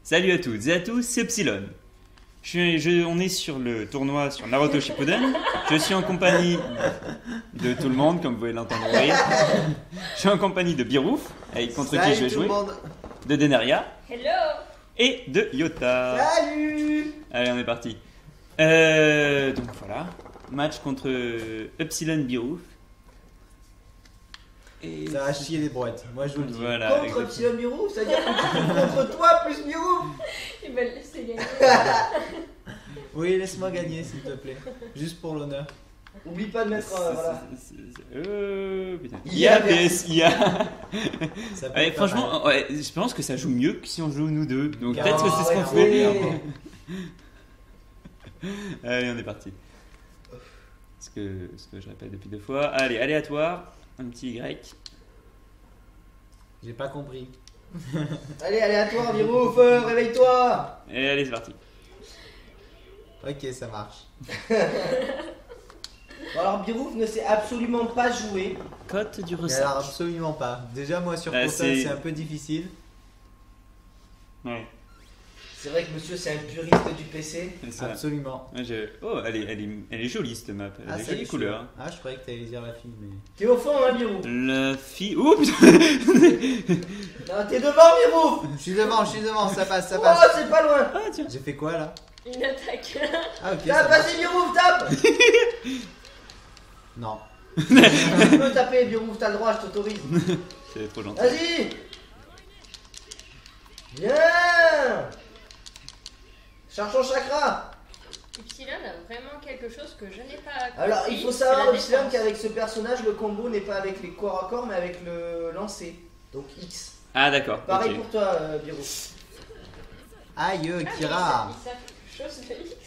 Salut à toutes et à tous, c'est Epsilon. On est sur le tournoi sur Naruto Shippuden. Je suis en compagnie de tout le monde, comme vous pouvez l'entendre rire. Je suis en compagnie de Birouf, contre qui je vais jouer, de Deneria. Hello. Et de Yota. Salut. Allez, on est parti. Donc voilà, match contre Epsilon Birouf. Et ça va chier les brouettes, moi je vous le dis. Voilà, contre Epsilon Birouf, c'est-à-dire que tu joues contre toi plus Birouf. Il va le laisser gagner. Oui, laisse-moi gagner s'il te plaît, juste pour l'honneur. Oublie pas de mettre voilà. Putain. IA PS IA. Ouais, franchement, mal. ouais, je pense que ça joue mieux que si on joue nous deux. Donc Ah, peut-être que c'est ce qu'on ouais, fait. Allez, on est parti. Ce que je répète depuis 2 fois. Allez, aléatoire. Un petit Y. J'ai pas compris. Allez, aléatoire, Birouf, réveille-toi. Et allez, c'est parti. Ok, ça marche. Bon, alors, Birouf ne sait absolument pas jouer. Cote du Alors ressort. absolument pas. Déjà moi sur console c'est un peu difficile. Ouais, C'est vrai que monsieur, c'est un puriste du PC. c'est ça. Absolument. Ouais, oh, elle est jolie cette map. Elle a des jolies couleurs. Ah, je croyais que t'allais dire la fille, mais. T'es au fond, hein, Birouf. La fille. Oh putain. Non, t'es devant, Birouf. Je suis devant, ça passe, ça Oh, passe. c'est pas loin. Ah tiens. J'ai fait quoi là? Une attaque. Ah ok. Tape, Ça marche. vas-y, Birouf, tape. Non. Tu peux taper, Birouf, t'as le droit, je t'autorise. C'est trop gentil. Vas-y. Bien. Charge ton chakra. Epsilon a vraiment quelque chose que je n'ai pas. Alors, compris, il faut c'est savoir, la Epsilon, défense. qu'avec ce personnage, le combo n'est pas avec les corps à corps, mais avec le lancer. Donc X. Ah d'accord. Pareil Ok. pour toi, Birouf. Aïe, Ah, mais Kira. il savent chose de X.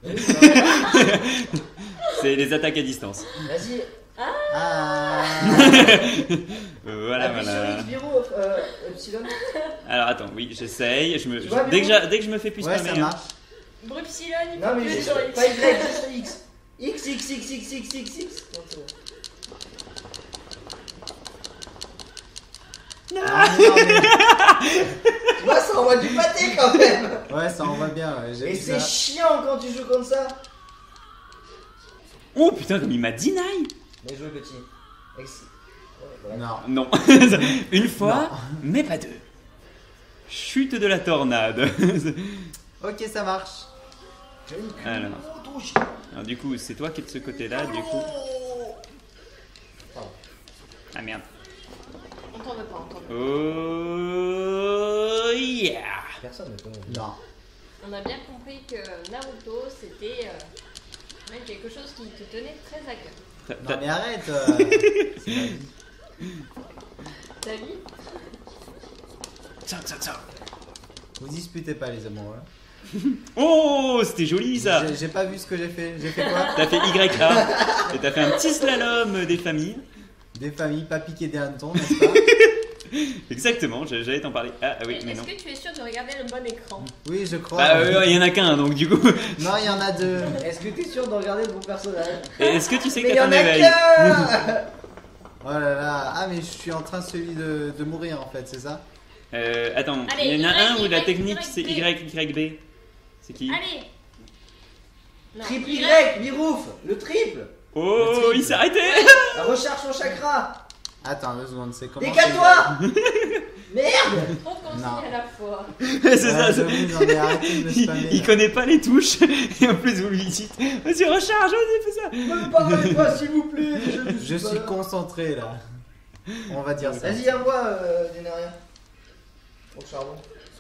C'est les attaques à distance. Vas-y, Ah. Voilà, appuie sur voilà. X, Birouf, Epsilon. Alors attends, oui, j'essaye. vois, Dès que je me fais plus Ouais, spammer, ça hein. marche. Brupsilon, il Non, peut mais plus juste sur X. pas Y, juste X. X, X, X, X, X, X, X. Non, c'est bon. Ah, mais non, mais- Tu vois, ça envoie du pâté quand même. Ouais, ça envoie bien. Ouais, j'ai Et vu c'est ça. chiant quand tu joues comme ça. Oh putain, comme il m'a deny. Bien joué, petit. Ex. Ouais, voilà. Non. Non. Une fois, mais pas 2. Chute de la tornade. Ok, ça marche. Alors, alors, du coup, c'est toi qui es de ce côté-là, du coup. Ah merde. On t'en veut pas, on t'en veut Oh yeah. Personne ne peut. Non. pas. On a bien compris que Naruto, c'était même quelque chose qui te tenait très à cœur. Non mais arrête. C'est ma vie. Ta vie. Tiens, tiens, tiens. Vous disputez pas les amoureux. Oh, c'était joli ça. J'ai pas vu ce que j'ai fait. J'ai fait quoi? T'as fait YA et t'as fait un petit slalom des familles. Des familles, pas piquer des hannetons, n'est-ce pas? Exactement, j'allais t'en parler. Ah oui, mais Est-ce non. que tu es sûr de regarder le bon écran? Oui, je crois. Bah, il y en a qu'un donc du coup. Non, il y en a 2. Est-ce que t'es sûr de regarder le bon personnage? Est-ce que tu sais Mais que il y t'as en ton a éveil? qu'un. Oh là là. Ah, mais je suis en train de mourir en fait, c'est ça? Attends, Allez, il y en a un Y, où la Y, technique Y, c'est B. YYB. C'est qui? Allez. Non, Triple Y, Birouf, le triple. Oh, Le triple. il s'est arrêté. Recharge ton chakra. Attends 2 secondes, c'est comment? Décale-toi. Merde. Trop de consignes Non. à la fois. C'est ça. J'avoue, non mais arrêtez de me spammer. Il là. connaît pas les touches et en plus vous lui dites vas-y recharge, vas-y fais ça. Me parlez pas, s'il vous plaît. Je suis concentré là. On va dire ça. Vas-y, envoie, Denaria. Au charbon.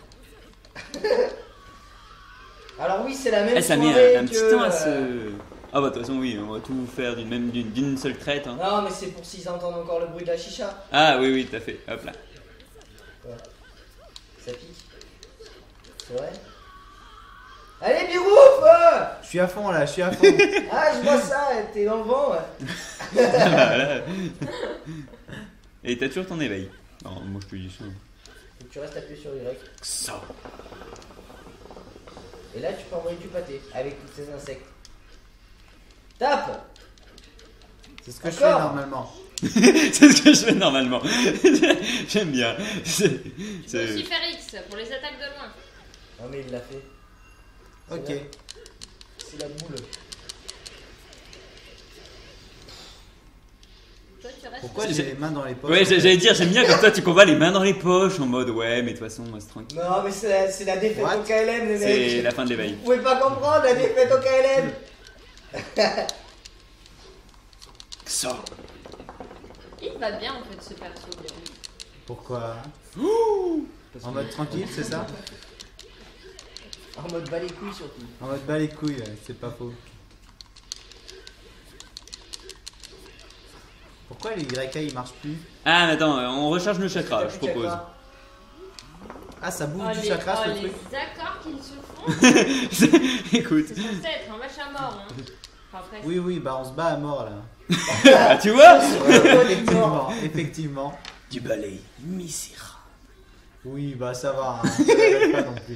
Alors oui, c'est la même Ça soirée met un que, petit temps à se... Ah bah de toute façon oui, on va tout faire d'une seule traite. Hein. Non, mais c'est pour s'ils entendent encore le bruit de la chicha. Ah oui oui tout à fait, hop là. Ouais. Ça pique. C'est vrai. Allez, Birouf. Je suis à fond là, je suis à fond. Ah, je vois ça, t'es dans le vent. Ouais. Voilà. Et t'as toujours ton éveil. Non, moi je te dis ça. Faut que tu restes appuyé sur Y. Ça. Et là, tu peux envoyer du pâté avec tous ces insectes. Tape. C'est ce que je Encore fais normalement. C'est ce que je fais normalement. J'aime bien. Tu peux aussi faire X pour les attaques de loin. Non mais il l'a fait. Ok. C'est la boule. Toi, tu restes. Pourquoi j'ai les mains dans les poches? Ouais, j'allais dire, j'aime bien comme toi, tu combats les mains dans les poches en mode ouais, mais de toute façon, moi c'est tranquille. Non mais c'est la défaite What? au KLM les C'est mecs. la fin de l'éveil. Vous pouvez pas comprendre la défaite au KLM. Ça. Il va bien en fait ce perso. Biron. Pourquoi? En mode tranquille, c'est ça? En mode bas les couilles surtout. En mode bas les couilles, ouais, c'est pas faux. Pourquoi les YK ils marchent plus? Ah, mais attends, on recharge nos chakras, je propose. Ah, ça bouffe du les, chakra ce les truc? accords qu'ils se font, Écoute, c'est censé être un match à mort. Hein. Enfin, presque. Oui, oui, bah on se bat à mort là. ah, tu vois Effectivement, effectivement. Du balai misérable. Oui, bah ça va, hein, ça n'arrête pas non plus.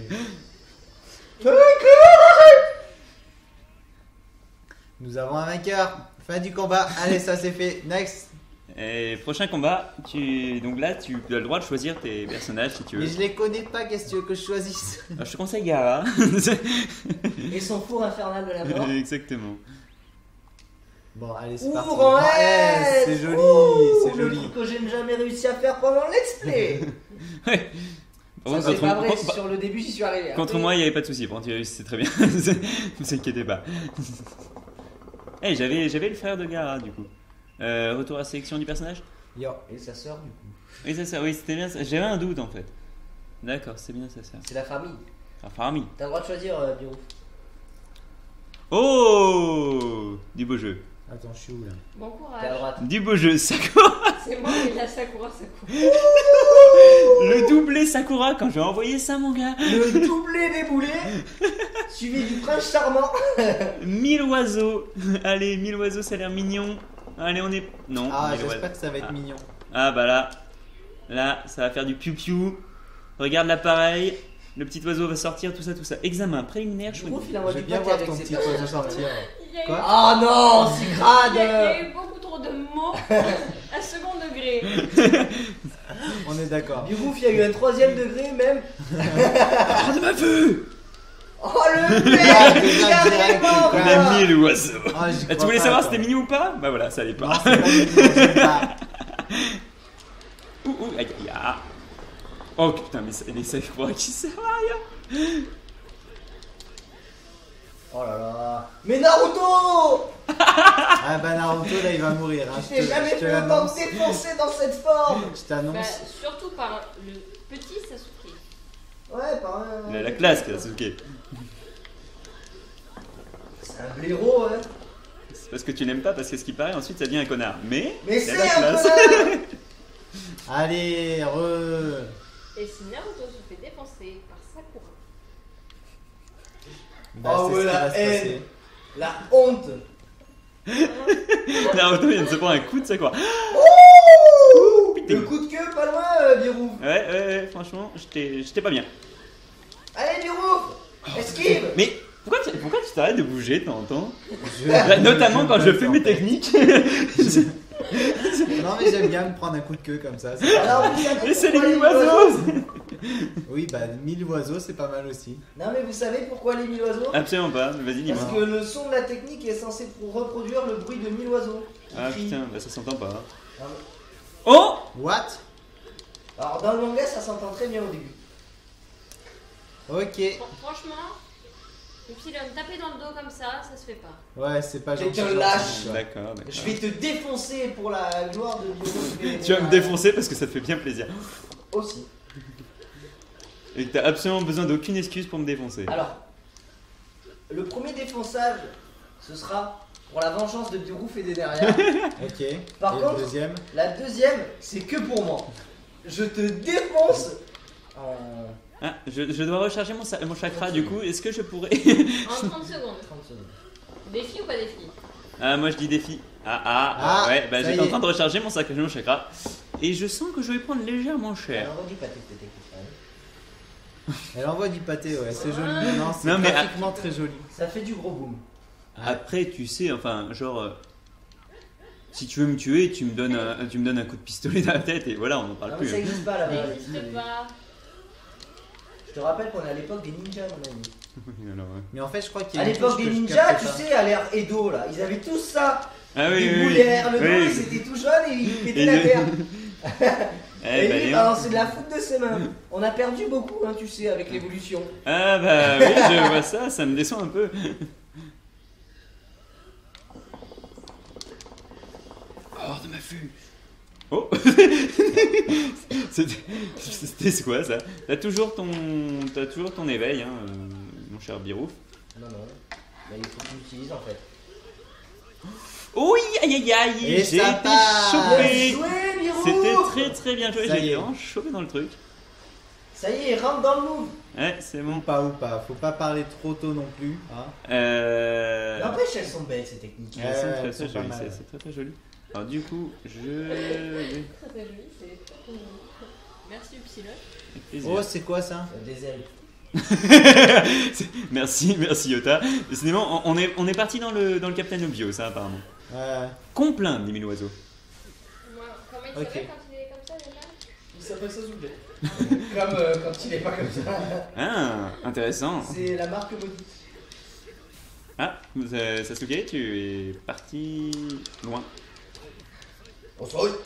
Nous avons un vainqueur. Fin du combat. Allez, ça c'est fait. Next. Et prochain combat, donc là, tu as le droit de choisir tes personnages si tu veux. Mais je les connais pas, qu'est-ce que tu veux que je choisisse? Alors, je te conseille Gara. Et son four infernal de la mort. Exactement. Bon, allez, c'est Ouh, parti. ouais, C'est joli, ouh, c'est le joli. truc que j'ai jamais réussi à faire pendant le let's play. Ouais. Ça, c'est pas vrai, sur le début j'y suis arrivé. Contre Après, moi, il n'y avait pas de souci. Bon, tu réussissais très bien. Ne vous inquiétez pas. Hey, j'avais le frère de Gara du coup. Retour à la sélection du personnage. Yo. Et sa sœur du coup. Oui, c'est ça, oui, c'était bien ça. J'avais un doute en fait. D'accord, c'est bien ça. C'est la famille. Enfin, ami. T'as le droit de choisir Biro. Oh, du beau jeu. Attends, je suis où là? Bon T'es à courage. droite. Du beau jeu, Sakura. C'est moi et la Sakura. Le doublé Sakura quand j'ai envoyé ça, mon gars. Le doublé déboulé, suivi du prince charmant. 1000 oiseaux. Allez, 1000 oiseaux, ça a l'air mignon. Allez, on est. Non, Ah, 1000 j'espère oiseaux. que ça va être Ah. mignon. Ah, bah là. Là, ça va faire du piou-piou. Regarde l'appareil. Le petit oiseau va sortir, tout ça, tout ça. Examen préliminaire, Du je coup, vous dis. finalement, Je vais du bien pâté voir avec ton ses petit oiseau personnages. sortir. Il y a eu- Quoi? Ah non, si Il y crade. a eu beaucoup trop de mots à second degré. On est d'accord. Du coup, il y a eu un troisième degré même. Oh, de ma vue. Oh le mec, Déjà direct, carrément quoi. On a 1000 oiseaux. Ah, j'y Tu crois voulais pas, savoir toi. si c'était mignon ou pas? Bah voilà, ça allait Non, pas. c'est pas mignon, j'aime pas. Ouh, aïe, aïe, aïe. Oh putain, mais les Sakura qui servent à rien. Oh là là. Mais Naruto, Ah bah Naruto là il va mourir. Hein. tu t'es jamais je te fait autant l'annonce. défoncer dans cette forme. Je Bah, t'annonce. surtout par le petit Sasuke. Ouais, par La classe, Sasuke. C'est un blaireau, hein. C'est parce que tu n'aimes pas, parce que ce qui paraît, ensuite ça devient un connard. Mais Mais il a c'est la un classe. connard. Allez, Et si Naruto se fait défoncer par Sakura. Bah, Oh c'est ouais, ce qui va la se haine. passer. La honte. Naruto vient de se prendre un coup de Sakura. Ouh, putain. le coup de queue pas loin, Birou. Ouais, franchement, j'étais pas bien. Allez, Birou, esquive. Mais pourquoi tu t'arrêtes de bouger de temps en temps? Je- Notamment quand je le fais en mes fait. techniques. Non mais j'aime bien me prendre un coup de queue comme ça. c'est- Alors, vous savez Mais c'est les pourquoi 1000 oiseaux. Oui bah 1000 oiseaux c'est pas mal aussi. Non, mais vous savez pourquoi les 1000 oiseaux? Absolument pas, vas-y dis-moi. Parce que le son de la technique est censé reproduire le bruit de 1000 oiseaux. Ah Qui- putain, bah ça s'entend pas. Ah, Oh. What? Alors, dans le manga, ça s'entend très bien au début. Ok. Franchement, le film taper dans le dos comme ça se fait pas. Ouais c'est pas T'es gentil. un gentil, lâche. quoi. D'accord. Je vais te défoncer pour la gloire de Dieu. Tu vas me défoncer parce que ça te fait bien plaisir. Aussi. Et que t'as absolument besoin d'aucune excuse pour me défoncer. Alors, le premier défonçage, ce sera pour la vengeance de Biouf et des derrière. Ok. Par Et contre- le deuxième? La deuxième, c'est que pour moi. Je te défonce en Ah, je dois recharger mon chakra du coup. Est-ce que je pourrais. En 30 secondes. 30 secondes. Défi ou pas défi? Ah, moi je dis défi. Ah, Ouais, bah ça j'étais y en est. train de recharger mon chakra. Et je sens que je vais prendre légèrement cher. Alors, redis pas tes techniques. Elle envoie du pâté ouais c'est joli. Non c'est Non, mais- graphiquement très joli. Ça fait du gros boom. Après, tu sais, enfin, genre. Si tu veux me tuer, tu me donnes un coup de pistolet dans la tête et voilà, on n'en parle Non, mais plus. ça existe pas Ça là-bas. n'existe pas. Je te rappelle qu'on est à l'époque des ninjas, mon ami. Alors, ouais. Mais en fait, je crois qu'il y a À une l'époque touche des que je ninjas, captais tu pas. sais, à l'ère Edo, là, ils avaient tous ça. Ah oui, Ils oui, roulaient derrière le dos, oui. ils étaient tout jeunes et ils pétaient Et la de- terre. Eh Et bah, lui, dis bah, donc. c'est de la foudre de ses mains. On a perdu beaucoup, hein, tu sais, avec l'évolution. Ah bah oui, je vois ça, ça me déçoit un peu. Hors de ma vue. Oh. C'était quoi ça? T'as toujours ton éveil, hein, mon cher Birouf. Non, non. Bah, il faut que tu l'utilises en fait. Oui, aïe aïe aïe, Et j'ai ça été passe. chopé. Joué, Birou. C'était très très bien joué, Ça j'ai y est. été vraiment chopé dans le truc. Ça y est, rentre dans le move. Ouais, c'est Ou bon. pas. Faut pas parler trop tôt non plus. Hein. N'empêche, elles sont belles ces techniques. Elles sont Ouais, très elles très sont pas jolies, mal. c'est très très joli. Alors du coup, je vais... Très joli, c'est très joli. Merci Upsilon. Avec plaisir. Oh, c'est quoi ça? Des ailes. Merci Yota. Décidément, on est parti dans le Captain Obvious, ça apparemment. Complain, dit l'oiseau. Moi, comment il Ok. s'appelle quand il est comme ça déjà? Il s'appelle Sasuke. Comme quand il est pas comme ça. Ah, intéressant. C'est la marque maudite. Ah, Sasuke, tu es parti loin. On se roule.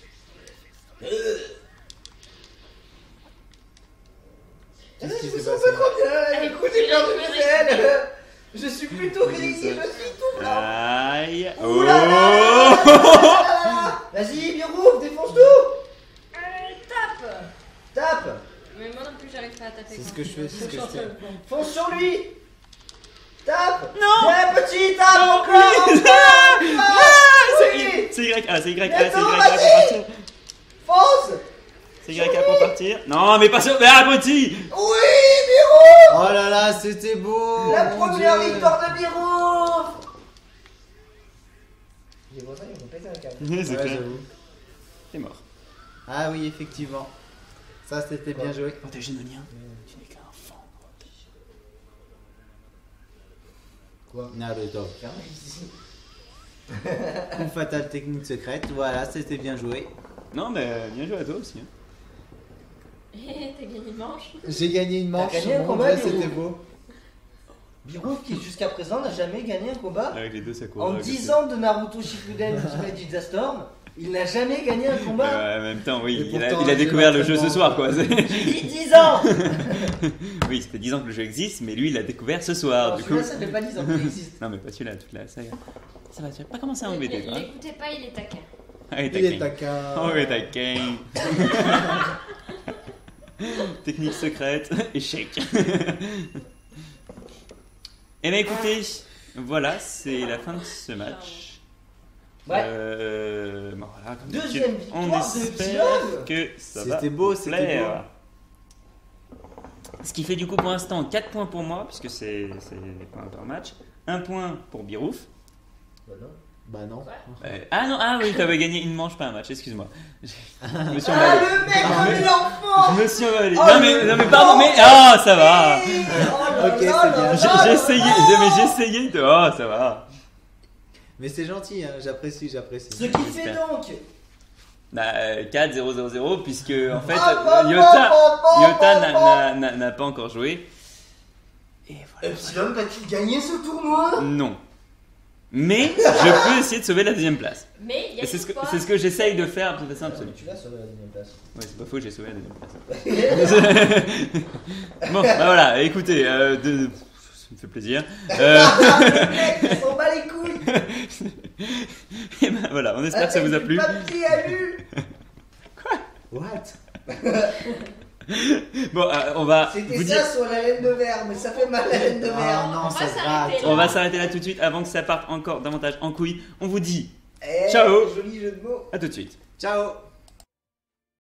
Qu'est-ce qui Je s'est me sens passé? pas trop bien. Allez, Écoute, j'ai perdu je mes vais ailes. Je suis plutôt grillé, je suis tout blanc. Aïe. Ouh là là là Oh. là là là. Vas-y, Birouf, défonce tout. Tape! Tape. Mais moi non plus, j'arrive pas à taper. C'est quand ce que je fais, c'est ce que je fais. Fonce sur lui. Tape. Non. Ouais, petit, tape Non, encore. oui. Encore. Oui. C'est Y, ah, c'est Y, Bientôt, c'est Y pour vas-y. partir. Fonce. C'est Y pour partir. Non, mais pas sur... Mais abruti. Oui, Birouf. Oh là là, c'était beau! La mon première Dieu. victoire de Birouf. Les voisins, ils vont péter un câble. C'est Ouais, clair. j'avoue. T'es mort. Ah oui, effectivement. Ça, c'était bien joué. Oh, t'es génonien. Tu n'es qu'un enfant. Quoi? Naruto. Ferme ici. Une fatale technique secrète. Voilà, c'était bien joué. Non, mais bien joué à toi aussi. Hein. Et t'as gagné une manche. J'ai gagné une manche. T'as gagné un Mon combat, Dieu, Birouf. c'était beau. Birouf, qui jusqu'à présent n'a jamais gagné un combat. Avec les deux Sakura. En 10 ans de Naruto Shippuden Ultimate Ninja Storm, il n'a jamais gagné un combat. En même temps, oui, Et il a pourtant, découvert j'ai le jeu ce soir, quoi. J'ai dit 10 ans. Oui, ça fait 10 ans que le jeu existe, mais lui, il l'a découvert ce soir, Alors, du coup. celui-là, ça fait pas 10 ans qu'il existe. Non, mais pas celui-là, toute la saga. Ça va, tu vas pas commencer à embêter, toi. hein. L'écoutez pas, il est taquin. Ah, il Il est est taquin. taquin. Oh, il est taquin. Technique secrète, échec. Eh bien, écoutez, voilà, c'est la fin de ce match. Ouais. Bon, voilà, comme Deuxième d'habitude, on victoire de espère Epsilon. que ça va C'était beau, vous c'était plaire. Ce qui fait du coup pour l'instant 4 points pour moi, puisque c'est les points par match. 1 point pour Birouf. Bah non. Bah non. Ah non, ah oui, t'avais gagné une manche, pas un match, excuse-moi. Je me suis Ah, emballé. le mec comme l'enfant. Je me suis emballé. Oh, non mais pardon, mais ah ça va. Ok, c'est bien. J'ai essayé de. Oh ça va. Mais c'est gentil, hein. J'apprécie. Ce qui fait J'espère. donc 4-0-0-0 puisque en fait Ah, Yota n'a pas encore joué. Et voilà. Epsilon va-t-il gagner ce tournoi? Non. Mais je peux essayer de sauver la deuxième place. Mais il y a Et c'est une ce que, fois- c'est ce que j'essaye de faire de façon absolue. Tu l'as sur la deuxième place. Ouais, c'est pas faux, j'ai sauvé la deuxième place. Bon, bah voilà, écoutez, ça me fait plaisir. Le mec, il s'en bat les couilles. Et ben voilà, on espère que ça vous a plu. Avec du papier alu. What? Bon, on va C'était vous ça dire. sur la laine de verre, mais ça fait mal la laine de Ah verre. non, On va ça s'arrêter gratte. là. On va s'arrêter là tout de suite avant que ça parte encore davantage en couille. On vous dit Eh, Ciao. joli jeu de mots. à tout de suite. Ciao.